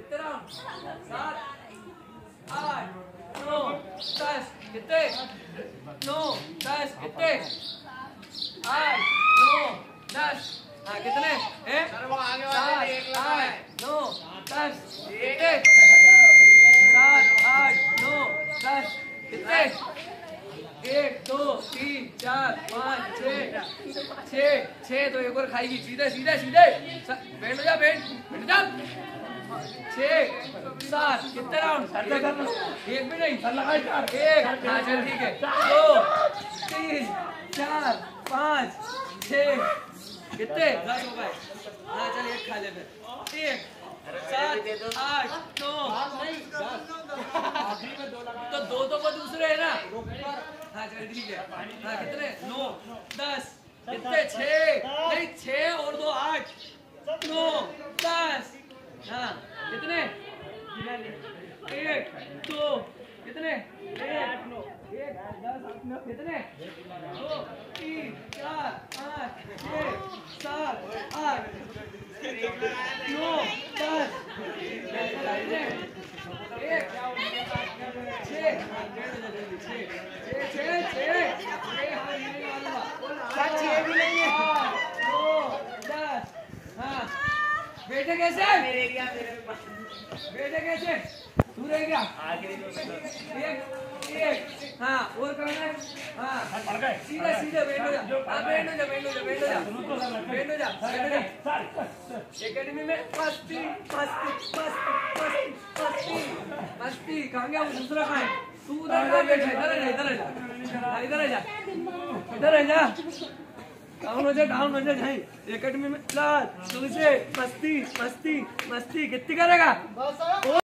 कितने राउंड? 7 8 9 10 कितने? 9 10 कितने? 8 9 10 हाँ कितने हैं? 7 8 9 10 कितने? 7 8 9 10 कितने? 1 2 3 4 5 6 तो एक और खाएगी। सीधे सीधे सीधे बैठ जा बैठ जा। 6 7 कितने राउंड? एक भी नहीं। एक हाँ चल ठीक है। 2 3 4 5 6 कितने? 10 हो गए। हाँ चल एक खा ले फिर। 1 7 8 9 तो 2 तो वो दूसरे है ना। हाँ चल ठीक है। हाँ कितने? 9 10 कितने? 6 नहीं 6 और 2 8 9 10 हाँ कितने? 1 2 कितने? 1 9 1 10 8 कितने? 2 3 4 5 6 7 8 9 10 कितने? 1 6 बेटे कैसे? बेटे कैसे? तू रह गया। एक हाँ और कौन है? हाँ सीधा सीधा बैठो जा। हाँ बैठो जा। एकेडमी में मस्ती मस्ती मस्ती मस्ती मस्ती कहाँ गया वो दूसरा कहाँ है? तू उधर बैठा इधर जा डाउन हो जा भाई। एकेडमी में क्लास तुझे मस्ती मस्ती मस्ती कितनी करेगा?